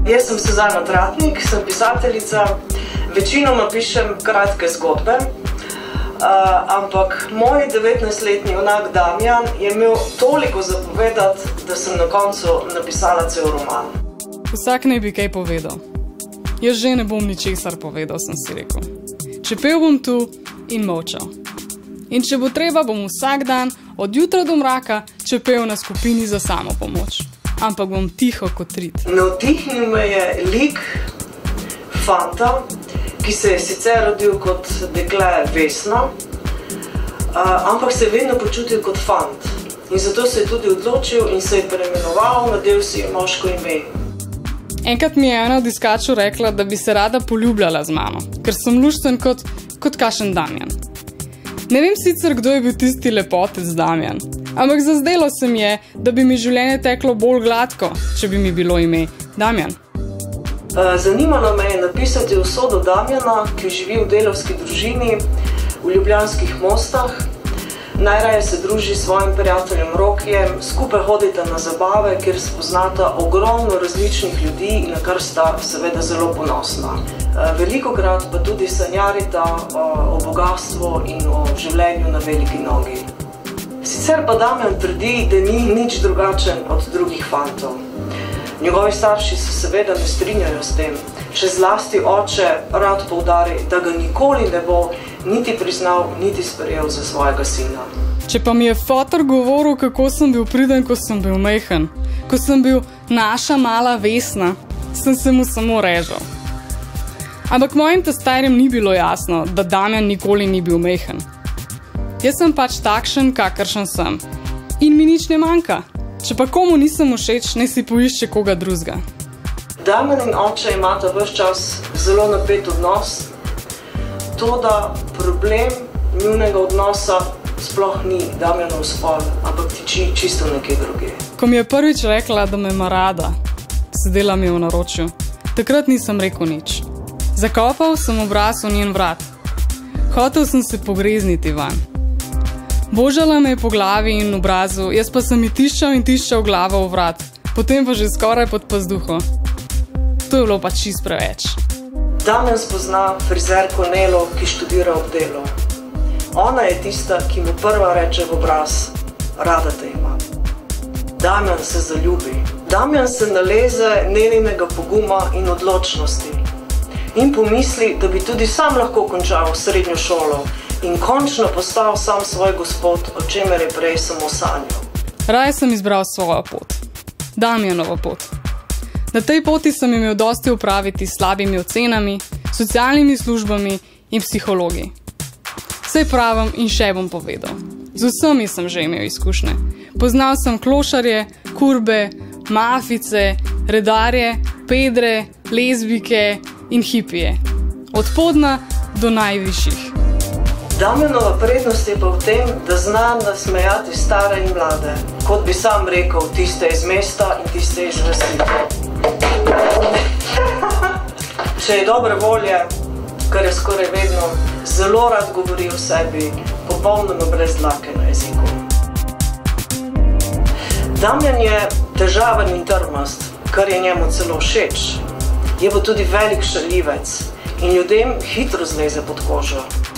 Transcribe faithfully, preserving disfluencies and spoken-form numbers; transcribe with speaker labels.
Speaker 1: Jaz sem Suzana Tratnik, sem pisateljica, večinoma pišem kratke zgodbe, uh, ampak moj devetnajstletni junak Damian je imel toliko zapovedati, da sem na koncu napisala cel roman.
Speaker 2: Vsak naj bi kaj povedal. Jaz že ne bom ničesar povedal, sem si rekel. Čepel bom tu in molčal. In če bo treba, bom vsak dan, od jutra do mraka, čepel na skupini za samopomoč. Ampak bom tiho kot rit.
Speaker 1: Navdihnil me je lik fanta, ki se je sicer rodil kot dekle Vesna, ampak se je vedno počutil kot fant. In zato se je tudi odločil in se je preimenoval, nadel si je moško ime.
Speaker 2: Enkrat mi je ena od iskačev rekla, da bi se rada poljubljala z mano, ker sem lušten kot, kot kašen Damian. Ne vem sicer, kdo je bil tisti lepotec Damian, ampak zazdelo se mi je, da bi mi življenje teklo bolj gladko, če bi mi bilo ime Damian.
Speaker 1: Zanimalo me je napisati usodo Damiana, ki živi v delavski družini v Ljubljanskih Mostah. Najraje se druži s svojim prijateljem Rokijem, skupaj hodita na zabave, kjer spoznata ogromno različnih ljudi, na kar sta seveda zelo ponosna. Velikokrat pa tudi sanjarita o bogatstvu in o življenju na veliki nogi. Sicer pa Damian trdi, da ni nič drugačen od drugih fantov. Njegovi starši se seveda ne strinjajo s tem. Še zlasti oče rad poudari, da ga nikoli ne bo niti priznal, niti sprejel za svojega sina.
Speaker 2: Če pa mi je fotor govoril, kako sem bil priden, ko sem bil majhen, ko sem bil naša mala Vesna, sem se mu samo režal. Ampak mojim testarjem ni bilo jasno, da Damian nikoli ni bil majhen. Jaz sem pač takšen, kakršen sem. In mi nič ne manjka. Če pa komu nisem všeč, naj si poišče koga drugega.
Speaker 1: Damian in oče imata ves čas zelo napet odnos, toda problem njunega odnosa sploh ni Damianov spol, ampak tiči čisto nekje druge.
Speaker 2: Ko mi je prvič rekla, da me ima rada, sedela mi je v naročju, takrat nisem rekel nič. Zakopal sem obraz v njen vrat. Hotel sem se pogrezniti van. Božala me je po glavi in obrazu, jaz pa sem mi tiščal in tiščal glavo v vrat, potem pa že skoraj pod pazduho. To je bilo pa čist preveč.
Speaker 1: Damian spozna frizerko Nelo, ki študira ob delu. Ona je tista, ki mu prva reče v obraz, rada te ima. Damian se zaljubi. Damian se naleze Nelinega poguma in odločnosti in pomisli, da bi tudi sam lahko končal srednjo šolo in končno postal sam svoj gospod, o čemer je prej samo sanjal.
Speaker 2: Raje sem izbral svojo pot. Damianovo pot. Na tej poti sem imel dosti opraviti s slabimi ocenami, socialnimi službami in psihologi. Vse pravim in še bom povedal. Z vsemi sem že imel izkušnje. Poznal sem klošarje, kurbe, mafice, redarje, pedre, lezbike in hipije. Od podna do najvišjih.
Speaker 1: Damianova prednost je pa v tem, da zna nasmejati stare in mlade, kot bi sam rekel, tiste iz mesta in tiste iz vasi. Če je dobre volje, kar je skoraj vedno, zelo rad govori o sebi, popolnoma brez dlake na jeziku. Damian je težaven in trmast, kar je njemu celo všeč. Je pa tudi velik šaljivec in ljudem hitro zleze pod kožo.